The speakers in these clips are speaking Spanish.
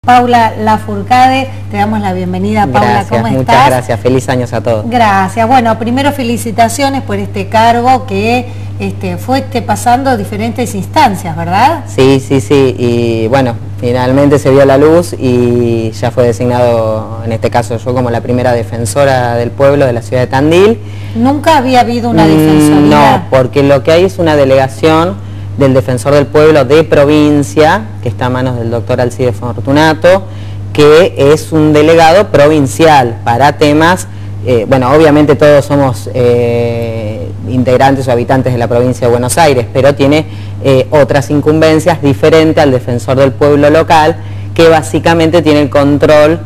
Paula Lafourcade, te damos la bienvenida. Paula, gracias, ¿cómo estás? Muchas gracias, feliz años a todos. Gracias, bueno, primero felicitaciones por este cargo que fue pasando diferentes instancias, ¿verdad? Sí, y bueno, finalmente se vio la luz y ya fue designado, en este caso yo, como la primera defensora del pueblo de la ciudad de Tandil. ¿Nunca había habido una defensoría? No, porque lo que hay es una delegación del defensor del pueblo de provincia, que está a manos del doctor Alcides Fortunato, que es un delegado provincial para temas, bueno, obviamente todos somos integrantes o habitantes de la provincia de Buenos Aires, pero tiene otras incumbencias diferentes al defensor del pueblo local, que básicamente tiene el control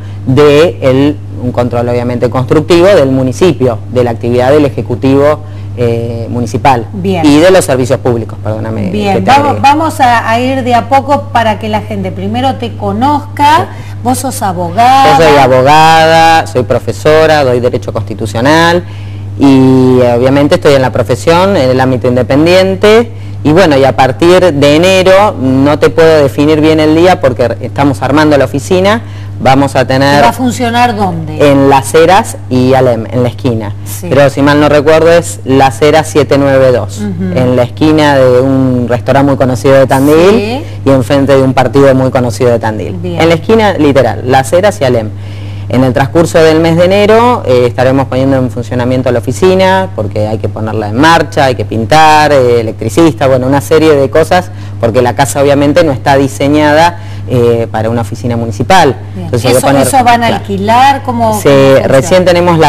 un control obviamente constructivo del municipio, de la actividad del Ejecutivo municipal. Bien. Y de los servicios públicos, perdóname. Bien, vamos a ir de a poco para que la gente primero te conozca. Sí. Vos sos abogada. Yo soy abogada, soy profesora, doy Derecho Constitucional y obviamente estoy en la profesión, en el ámbito independiente. Y bueno, y a partir de enero, no te puedo definir bien el día porque estamos armando la oficina. Vamos a tener... ¿Va a funcionar dónde? En Las Heras y Alem, en la esquina. Sí. Pero si mal no recuerdo es Las Heras 792, en la esquina de un restaurante muy conocido de Tandil, sí, y enfrente de un partido muy conocido de Tandil. Bien. En la esquina, literal, Las Heras y Alem. En el transcurso del mes de enero estaremos poniendo en funcionamiento la oficina, porque hay que ponerla en marcha, hay que pintar, electricista, bueno, una serie de cosas, porque la casa obviamente no está diseñada para una oficina municipal. Entonces, ¿Eso van a alquilar? ¿Cómo recién tenemos,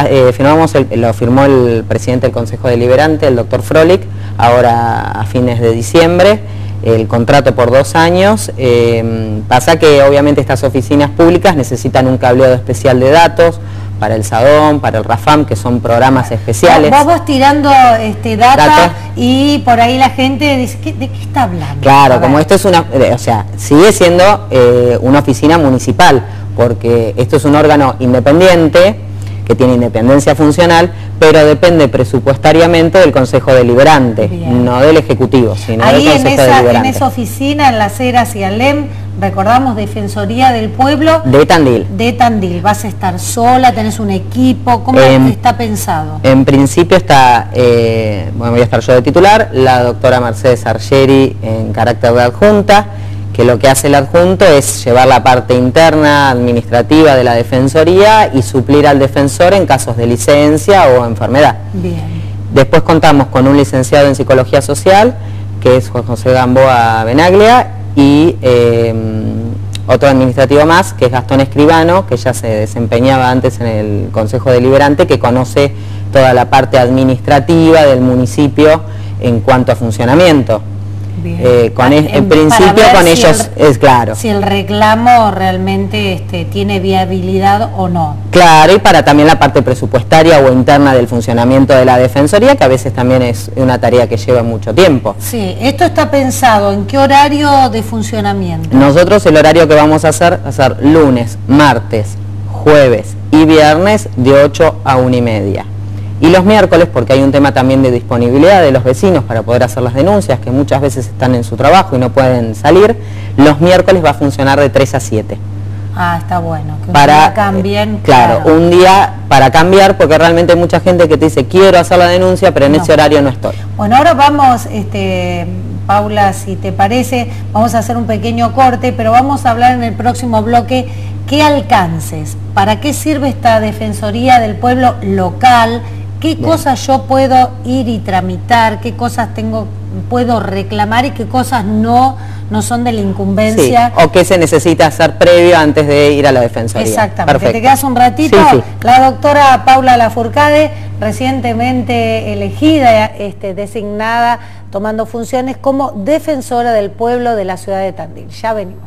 lo firmó el presidente del Consejo Deliberante, el doctor Frolik, ahora a fines de diciembre, el contrato por 2 años. Pasa que obviamente estas oficinas públicas necesitan un cableado especial de datos para el SADOM, para el RAFAM, que son programas especiales. Vos vas tirando data y por ahí la gente dice, ¿de qué está hablando? Claro, como esto es sigue siendo una oficina municipal, porque esto es un órgano independiente, que tiene independencia funcional, pero depende presupuestariamente del Consejo Deliberante, bien, no del Ejecutivo, sino ahí del Consejo Deliberante. En esa oficina, en Las Heras y Alem, recordamos, Defensoría del Pueblo de Tandil. De Tandil. ¿Vas a estar sola? ¿Tenés un equipo? ¿Cómo está pensado? En principio está, bueno, voy a estar yo de titular, la doctora Mercedes Argeri en carácter de adjunta, que lo que hace el adjunto es llevar la parte interna administrativa de la Defensoría y suplir al defensor en casos de licencia o enfermedad. Bien. Después contamos con un licenciado en Psicología Social, que es Juan José Gamboa Benaglia, y otro administrativo más, que es Gastón Escribano, que ya se desempeñaba antes en el Consejo Deliberante, que conoce toda la parte administrativa del municipio en cuanto a funcionamiento. En principio con ellos es claro. Si el reclamo realmente tiene viabilidad o no. Claro, y para también la parte presupuestaria o interna del funcionamiento de la Defensoría, que a veces también es una tarea que lleva mucho tiempo. Sí, esto está pensado, ¿en qué horario de funcionamiento? Nosotros el horario que vamos a hacer lunes, martes, jueves y viernes de 8 a 1:30. Y los miércoles, porque hay un tema también de disponibilidad de los vecinos para poder hacer las denuncias, que muchas veces están en su trabajo y no pueden salir, los miércoles va a funcionar de 3 a 7. Ah, está bueno, que para cambien. Claro, un día para cambiar, porque realmente hay mucha gente que te dice, quiero hacer la denuncia, pero en ese horario no estoy. Bueno, ahora vamos, Paula, si te parece, vamos a hacer un pequeño corte, pero vamos a hablar en el próximo bloque qué alcances, para qué sirve esta Defensoría del Pueblo local, qué cosas yo puedo ir y tramitar, qué cosas puedo reclamar y qué cosas no son de la incumbencia. Sí, o qué se necesita hacer previo antes de ir a la Defensoría. Exactamente. Perfecto. Te quedas un ratito. Sí. La doctora Paula Lafourcade, recientemente elegida, designada, tomando funciones como defensora del pueblo de la ciudad de Tandil. Ya venimos.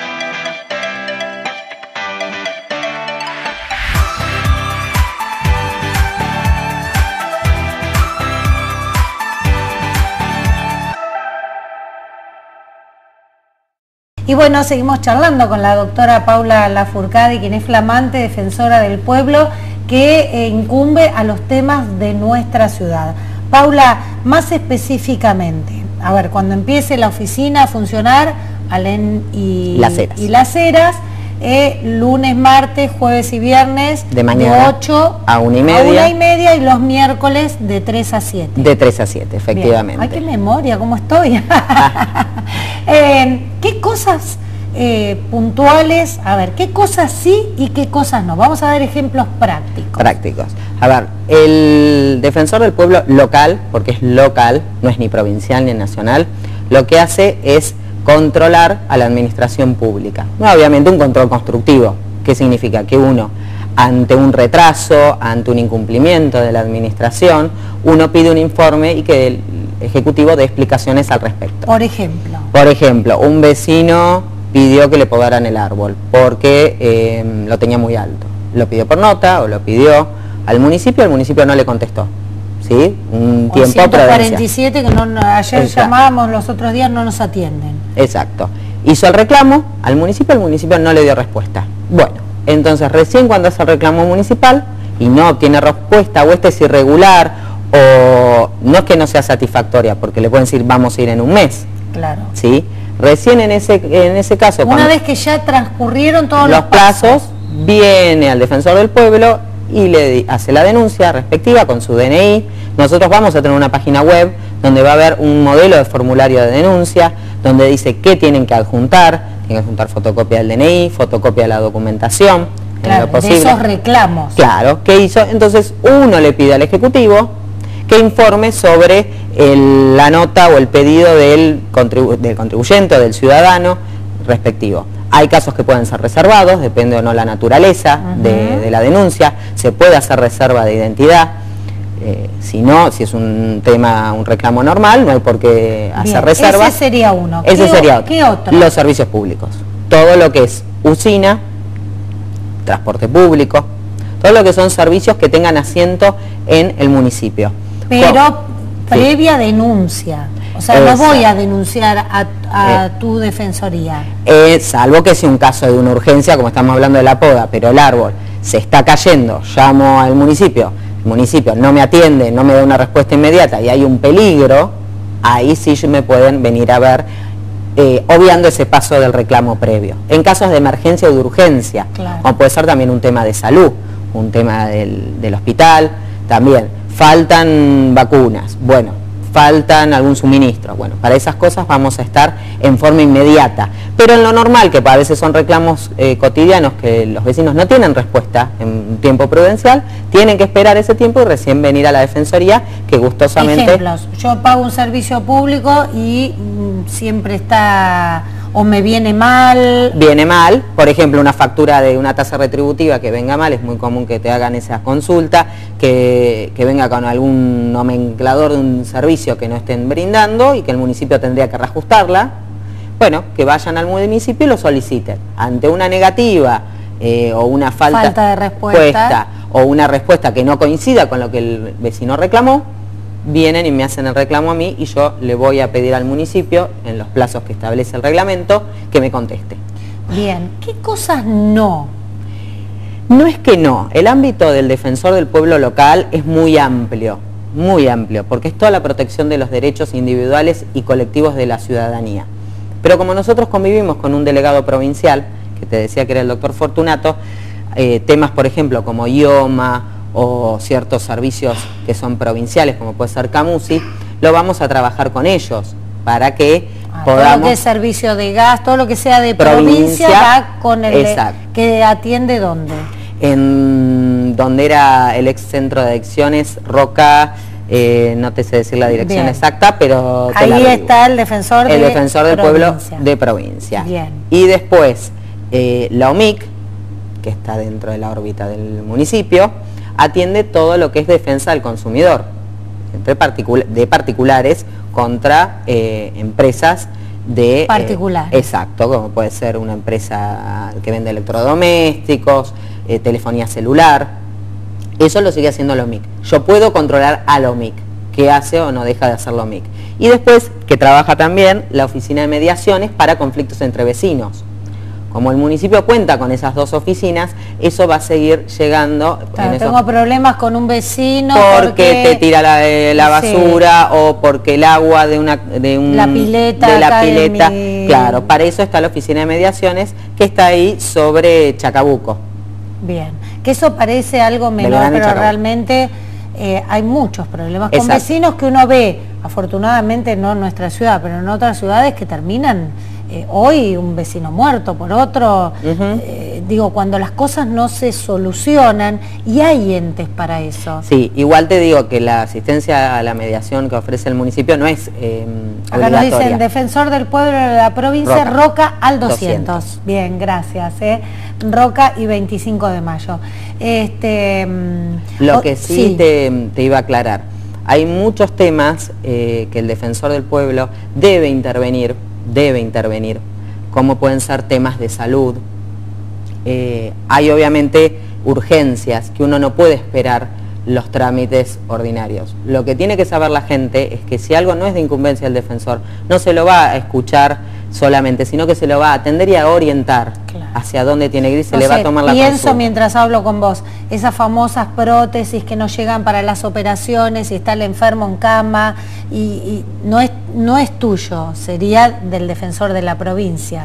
Y bueno, seguimos charlando con la doctora Paula Lafourcade, quien es flamante defensora del pueblo, que incumbe a los temas de nuestra ciudad. Paula, más específicamente, a ver, cuando empiece la oficina a funcionar, Alem y Las Heras, lunes, martes, jueves y viernes de mañana de 8 a 1:30 y los miércoles de 3 a 7. De 3 a 7, efectivamente. Bien. Ay, qué memoria, ¿cómo estoy? ¿Qué cosas puntuales, a ver, qué cosas sí y qué cosas no? Vamos a dar ejemplos prácticos. Prácticos. A ver, el defensor del pueblo local, porque es local, no es ni provincial ni nacional, lo que hace es controlar a la administración pública. No, obviamente un control constructivo. ¿Qué significa? Que uno, ante un retraso, ante un incumplimiento de la administración, uno pide un informe y que el Ejecutivo dé explicaciones al respecto. Por ejemplo. Por ejemplo, un vecino pidió que le podaran el árbol porque lo tenía muy alto. Lo pidió por nota o lo pidió al municipio, el municipio no le contestó. ¿Sí? Un o tiempo 147 que no, ayer Exacto. llamábamos, los otros días no nos atienden. Exacto. Hizo el reclamo al municipio, el municipio no le dio respuesta. Bueno, entonces recién cuando hace el reclamo municipal y no obtiene respuesta, o este es irregular, o no es que no sea satisfactoria, porque le pueden decir vamos a ir en un mes. Claro. ¿Sí? Recién en ese caso... Una vez que ya transcurrieron todos los plazos, viene al defensor del pueblo y le hace la denuncia respectiva con su DNI. Nosotros vamos a tener una página web donde va a haber un modelo de formulario de denuncia, donde dice qué tienen que adjuntar. Tienen que adjuntar fotocopia del DNI, fotocopia de la documentación, claro, en lo posible. de esos reclamos. Claro, ¿qué hizo? Entonces uno le pide al Ejecutivo que informe sobre la nota o el pedido del contribuyente o del ciudadano respectivo. Hay casos que pueden ser reservados, depende o no la naturaleza de la denuncia, se puede hacer reserva de identidad, si no, si es un reclamo normal, no hay por qué hacer reserva. Ese sería uno. Ese sería otro. ¿Qué otro? Los servicios públicos, todo lo que es usina, transporte público, todo lo que son servicios que tengan asiento en el municipio. Pero previa denuncia. O sea, no voy a denunciar a tu defensoría. Salvo que sea un caso de una urgencia, como estamos hablando de la poda, pero el árbol se está cayendo, llamo al municipio, el municipio no me atiende, no me da una respuesta inmediata y hay un peligro, ahí sí me pueden venir a ver, obviando ese paso del reclamo previo. En casos de emergencia o de urgencia, claro, o puede ser también un tema de salud, un tema del hospital, también faltan vacunas, bueno, faltan algún suministro, bueno, para esas cosas vamos a estar en forma inmediata, pero en lo normal, que a veces son reclamos cotidianos que los vecinos no tienen respuesta en tiempo prudencial, tienen que esperar ese tiempo y recién venir a la defensoría, que gustosamente... Ejemplos, yo pago un servicio público y siempre está... o me viene mal. Viene mal, por ejemplo, una factura de una tasa retributiva que venga mal, es muy común que te hagan esa consulta, que venga con algún nomenclador de un servicio que no estén brindando y que el municipio tendría que reajustarla. Bueno, que vayan al municipio y lo soliciten. Ante una negativa o una falta de respuesta o una respuesta que no coincida con lo que el vecino reclamó, vienen y me hacen el reclamo a mí y yo le voy a pedir al municipio, en los plazos que establece el reglamento, que me conteste. Bien, ¿qué cosas no? No es que no, el ámbito del defensor del pueblo local es muy amplio, porque es toda la protección de los derechos individuales y colectivos de la ciudadanía. Pero como nosotros convivimos con un delegado provincial, que te decía que era el doctor Fortunato, temas por ejemplo como IOMA, o ciertos servicios que son provinciales, como puede ser Camusi, lo vamos a trabajar con ellos para que podamos... Todo lo que es servicio de gas, todo lo que sea de provincia va con el que atiende ¿dónde? En donde era el ex centro de adicciones, Roca, no te sé decir la dirección exacta, pero... Ahí está el defensor del pueblo de provincia. Bien. Y después, la OMIC, que está dentro de la órbita del municipio, atiende todo lo que es defensa del consumidor, de particulares contra empresas de... particulares. Exacto, como puede ser una empresa que vende electrodomésticos, telefonía celular, eso lo sigue haciendo la OMIC. Yo puedo controlar a la OMIC, qué hace o no deja de hacer la OMIC. Y después, que trabaja también la Oficina de Mediaciones para conflictos entre vecinos. como el municipio cuenta con esas 2 oficinas, eso va a seguir llegando. Claro, tengo problemas con un vecino porque te tira la basura, sí, o porque el agua de la pileta, claro, para eso está la oficina de mediaciones que está ahí sobre Chacabuco. Bien, que eso parece algo menor, pero realmente hay muchos problemas con vecinos que uno ve, afortunadamente no en nuestra ciudad, pero en otras ciudades que terminan hoy un vecino muerto por otro. Digo, cuando las cosas no se solucionan, y hay entes para eso. Sí, igual te digo que la asistencia a la mediación que ofrece el municipio no es acá nos dicen Defensor del Pueblo de la provincia, Roca al 200. Bien, gracias. Roca y 25 de mayo. Lo que sí, te iba a aclarar, hay muchos temas que el Defensor del Pueblo debe intervenir, como pueden ser temas de salud. Hay obviamente urgencias que uno no puede esperar los trámites ordinarios. Lo que tiene que saber la gente es que si algo no es de incumbencia del defensor, no se lo va a escuchar solamente, sino que se lo va a atender y a orientar hacia dónde tiene que ir, se le va a tomar la consulta. Pienso mientras hablo con vos, esas famosas prótesis que no llegan para las operaciones y está el enfermo en cama y no es tuyo, sería del defensor de la provincia.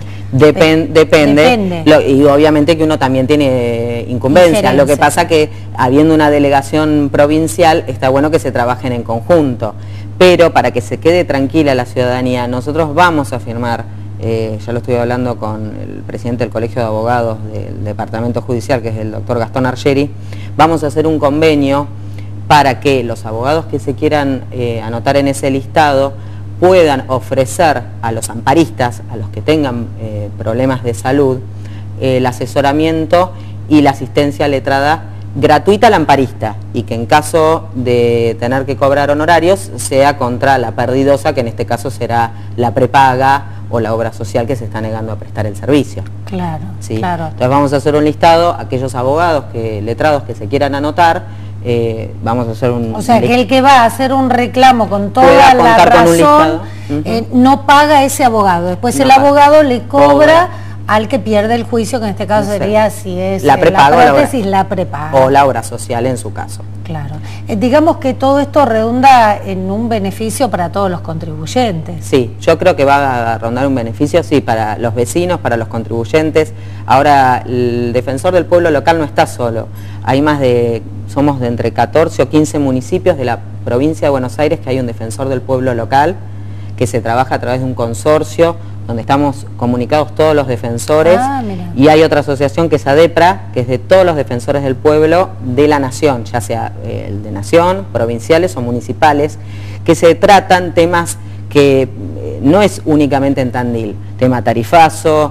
Depende. Y obviamente que uno también tiene incumbencia. Lo que pasa que habiendo una delegación provincial está bueno que se trabajen en conjunto, pero para que se quede tranquila la ciudadanía, nosotros vamos a firmar, ya lo estoy hablando con el presidente del Colegio de Abogados del Departamento Judicial, que es el doctor Gastón Argeri, vamos a hacer un convenio para que los abogados que se quieran anotar en ese listado puedan ofrecer a los amparistas, a los que tengan problemas de salud, el asesoramiento y la asistencia letrada gratuita al amparista, y que en caso de tener que cobrar honorarios sea contra la perdidosa, que en este caso será la prepaga o la obra social que se está negando a prestar el servicio. Claro, ¿sí? Claro. Entonces vamos a hacer un listado, aquellos abogados letrados que se quieran anotar, vamos a hacer un... O sea, que el que va a hacer un reclamo con toda la razón, no paga ese abogado, después el abogado le cobra al que pierde el juicio, que en este caso sería, si es la prepaga, la prótesis, la prepaga. O la obra social en su caso. Claro. Digamos que todo esto redunda en un beneficio para todos los contribuyentes. Sí, yo creo que va a rondar un beneficio, sí, para los vecinos, para los contribuyentes. Ahora, el Defensor del Pueblo local no está solo. Hay somos de entre 14 o 15 municipios de la provincia de Buenos Aires que hay un Defensor del Pueblo local, que se trabaja a través de un consorcio, donde estamos comunicados todos los defensores, y hay otra asociación que es ADEPRA, que es de todos los defensores del pueblo de la nación, ya sea el de nación, provinciales o municipales, que se tratan temas que no es únicamente en Tandil, tema tarifazo,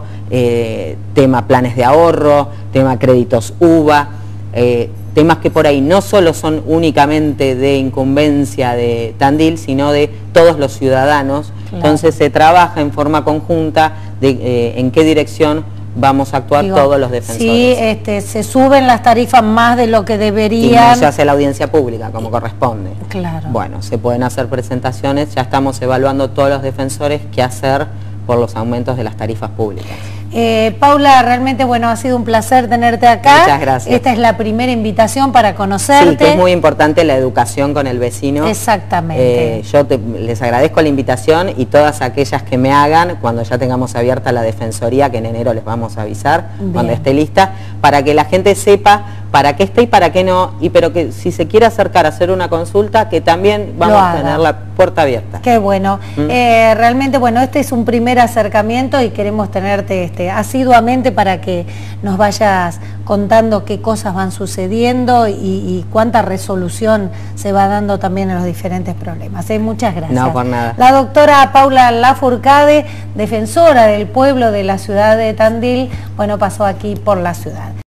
tema planes de ahorro, tema créditos UVA, temas que por ahí no solo son únicamente de incumbencia de Tandil, sino de todos los ciudadanos. Entonces se trabaja en forma conjunta de en qué dirección vamos a actuar todos los defensores. Sí, se suben las tarifas más de lo que deberían. Y no se hace la audiencia pública como corresponde. Claro. Bueno, se pueden hacer presentaciones, ya estamos evaluando todos los defensores qué hacer por los aumentos de las tarifas públicas. Paula, realmente bueno, ha sido un placer tenerte acá. Muchas gracias. Esta es la primera invitación para conocerte. Sí, que es muy importante la educación con el vecino. Exactamente. Yo les agradezco la invitación, y todas aquellas que me hagan cuando ya tengamos abierta la defensoría, que en enero les vamos a avisar. Bien. Cuando esté lista, para que la gente sepa para qué está y para qué no, pero que si se quiere acercar a hacer una consulta, que también vamos a tener la puerta abierta. Qué bueno. Realmente, bueno, este es un primer acercamiento y queremos tenerte asiduamente para que nos vayas contando qué cosas van sucediendo y cuánta resolución se va dando también en los diferentes problemas. Muchas gracias. No, por nada. La doctora Paula Lafourcade, defensora del pueblo de la ciudad de Tandil, bueno, pasó aquí por la ciudad.